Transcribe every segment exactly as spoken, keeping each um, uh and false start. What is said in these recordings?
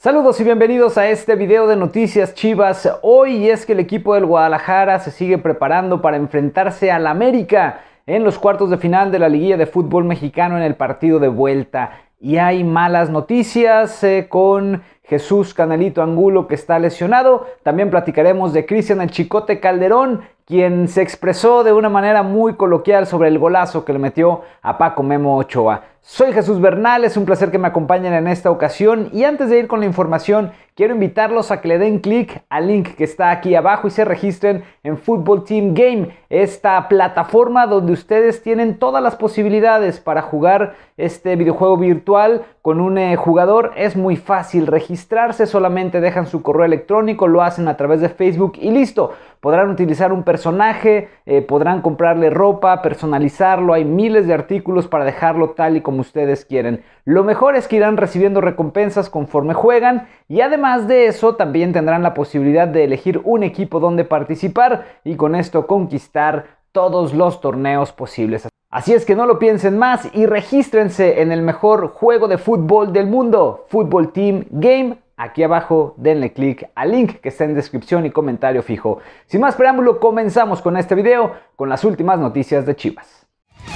Saludos y bienvenidos a este video de Noticias Chivas. Hoy es que el equipo del Guadalajara se sigue preparando para enfrentarse al América en los cuartos de final de la Liguilla de Fútbol Mexicano en el partido de vuelta. Y hay malas noticias eh, con Jesús Canelito Angulo, que está lesionado. También platicaremos de Cristian el Chicote Calderón, quien se expresó de una manera muy coloquial sobre el golazo que le metió a Paco Memo Ochoa. Soy Jesús Bernal, es un placer que me acompañen en esta ocasión y antes de ir con la información quiero invitarlos a que le den clic al link que está aquí abajo y se registren en Football Team Game, esta plataforma donde ustedes tienen todas las posibilidades para jugar este videojuego virtual con un eh, jugador. Es muy fácil registrarse, solamente dejan su correo electrónico, lo hacen a través de Facebook y listo. Podrán utilizar un personaje, eh, podrán comprarle ropa, personalizarlo, hay miles de artículos para dejarlo tal y como ustedes quieren. Lo mejor es que irán recibiendo recompensas conforme juegan y además de eso también tendrán la posibilidad de elegir un equipo donde participar y con esto conquistar todos los torneos posibles. Así es que no lo piensen más y regístrense en el mejor juego de fútbol del mundo, Football Team Game. Aquí abajo denle clic al link que está en descripción y comentario fijo. Sin más preámbulo, comenzamos con este video con las últimas noticias de Chivas.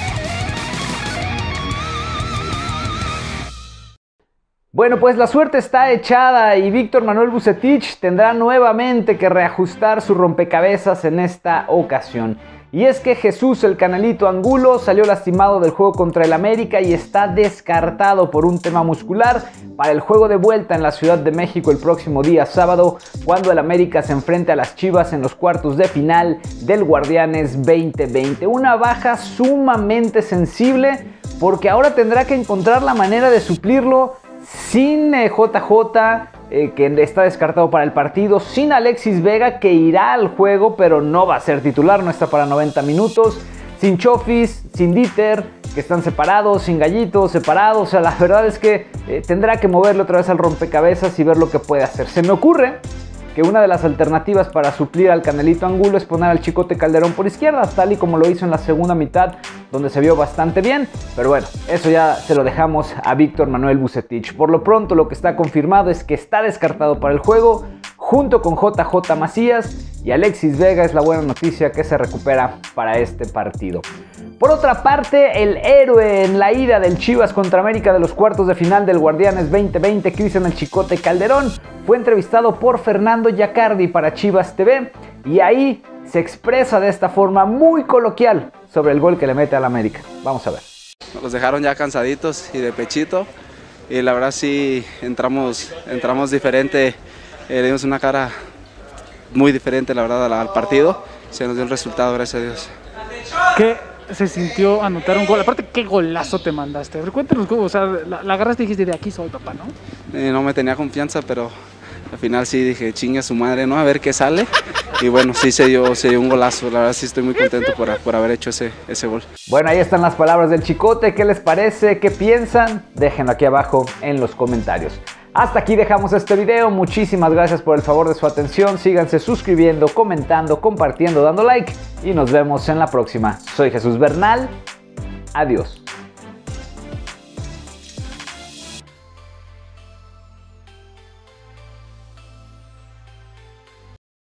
Bueno, pues la suerte está echada y Víctor Manuel Vucetich tendrá nuevamente que reajustar su rompecabezas en esta ocasión. Y es que Jesús el Canelito Angulo salió lastimado del juego contra el América y está descartado por un tema muscular para el juego de vuelta en la Ciudad de México el próximo día sábado, cuando el América se enfrente a las Chivas en los cuartos de final del Guardianes veinte veinte. Una baja sumamente sensible porque ahora tendrá que encontrar la manera de suplirlo sin eh, J J, eh, que está descartado para el partido, sin Alexis Vega, que irá al juego pero no va a ser titular, no está para noventa minutos, sin Chofis, sin Dieter, que están separados, sin Gallito, separados. O sea, la verdad es que eh, tendrá que moverle otra vez al rompecabezas y ver lo que puede hacer. Se me ocurre que una de las alternativas para suplir al Canelito Angulo es poner al Chicote Calderón por izquierda, tal y como lo hizo en la segunda mitad, donde se vio bastante bien. Pero bueno, eso ya se lo dejamos a Víctor Manuel Vucetich. Por lo pronto, lo que está confirmado es que está descartado para el juego, junto con J J Macías, y Alexis Vega es la buena noticia que se recupera para este partido. Por otra parte, el héroe en la ida del Chivas contra América de los cuartos de final del Guardianes veinte veinte, Cristian el Chicote Calderón, fue entrevistado por Fernando Yacardi para Chivas T V y ahí se expresa de esta forma muy coloquial sobre el gol que le mete al América. Vamos a ver. Los dejaron ya cansaditos y de pechito y la verdad sí entramos, entramos diferente, eh, le dimos una cara muy diferente la verdad al partido, se nos dio el resultado, gracias a Dios. ¿Qué se sintió anotar un gol? Aparte, ¿qué golazo te mandaste? Cuéntanos cómo, o sea, la, la agarraste y dijiste, de aquí soy, papá, ¿no? Eh, no me tenía confianza, pero al final sí dije, chingue a su madre, ¿no? A ver qué sale. Y bueno, sí se dio, se dio un golazo. La verdad sí estoy muy contento por, por haber hecho ese, ese gol. Bueno, ahí están las palabras del Chicote. ¿Qué les parece? ¿Qué piensan? Déjenlo aquí abajo en los comentarios. Hasta aquí dejamos este video. Muchísimas gracias por el favor de su atención. Síganse suscribiendo, comentando, compartiendo, dando like. Y nos vemos en la próxima. Soy Jesús Bernal. Adiós.